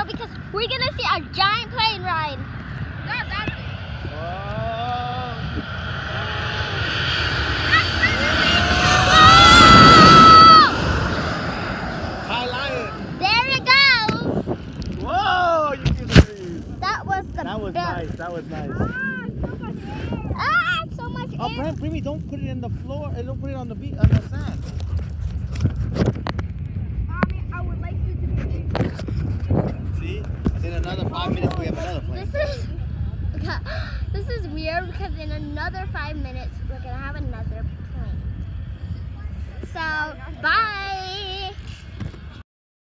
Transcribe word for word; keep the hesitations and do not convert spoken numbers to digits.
because we're gonna see a giant plane ride. That, that's it. High lion. There it goes. Whoa! You can see. That was the That was best. nice. That was nice. Ah, so much Oh, air. Brent, Brent, don't put it in the floor. And don't put it on the beach, on the sand. Mommy, I would like you to be See? In another five minutes, we have another plane. This is this is weird because in another five minutes we're gonna have another plane. So bye.